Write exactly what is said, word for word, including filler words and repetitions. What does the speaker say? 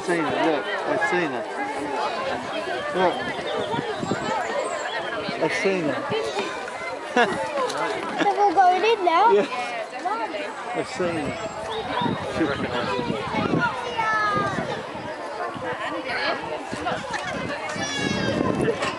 seen her, look, I've seen her. Look. I've seen her. They're all going in now? Yeah. I've seen her. Superman.